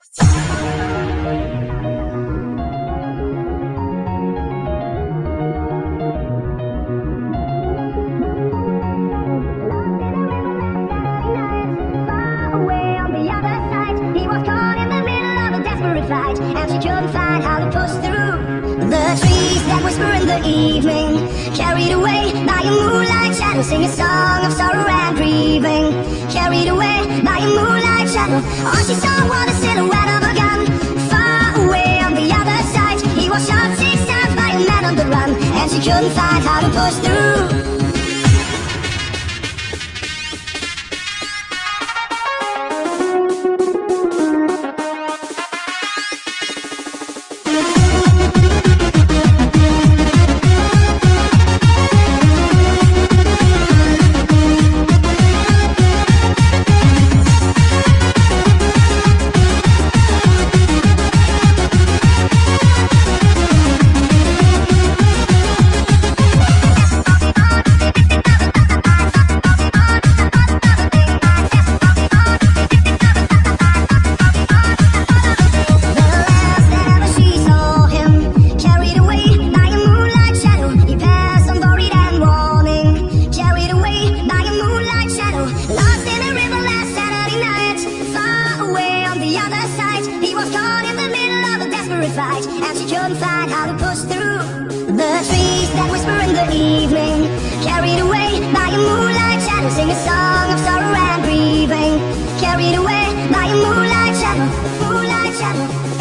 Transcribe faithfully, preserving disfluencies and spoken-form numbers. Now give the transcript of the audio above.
And she couldn't find how to push through. The trees that whisper in the evening, carried away by a moonlight shadow, sing a song of sorrow and grieving. Carried away by a moonlight shadow, all she saw was the silhouette of a gun. Far away on the other side, he was shot six times by a man on the run, and she couldn't find how to push through. And she couldn't find how to push through. The trees that whisper in the evening, carried away by a moonlight shadow, sing a song of sorrow and grieving. Carried away by a moonlight shadow, moonlight shadow.